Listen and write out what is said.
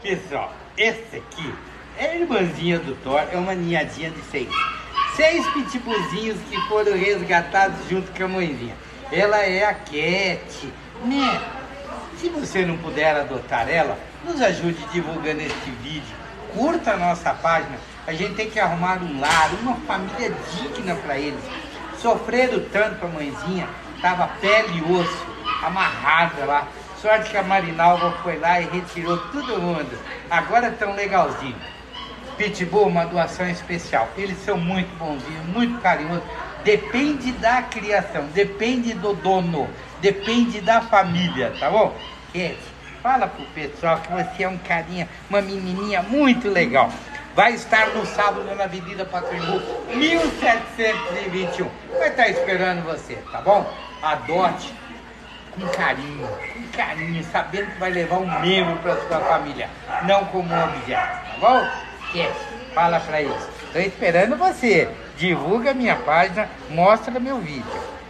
Pessoal, esse aqui é a irmãzinha do Thor, é uma ninhadinha de seis pitbullzinhos que foram resgatados junto com a mãezinha. Ela é a Cat, né? Se você não puder adotar ela, nos ajude divulgando este vídeo, curta a nossa página. A gente tem que arrumar um lar, uma família digna para eles. Sofreram tanto a mãezinha, tava pele e osso, amarrada lá. Sorte que a Marinalva foi lá e retirou todo mundo. Agora estão legalzinho. Pitbull, uma doação especial. Eles são muito bonzinhos, muito carinhosos. Depende da criação, depende do dono, depende da família, tá bom? Cat, fala pro pessoal que você é um carinha, uma menininha muito legal. Vai estar no sábado na Avenida Pacaembu, 1721. Vai estar esperando você, tá bom? Adote com carinho, sabendo que vai levar um membro para sua família, não como um objeto, tá bom? Cat, fala pra eles. Estou esperando você. Divulga minha página, mostra meu vídeo.